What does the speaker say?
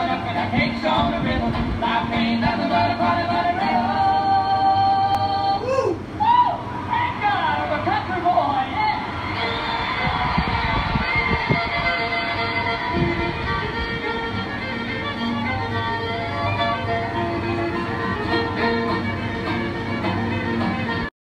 on up and the cake's on the river. Life ain't nothing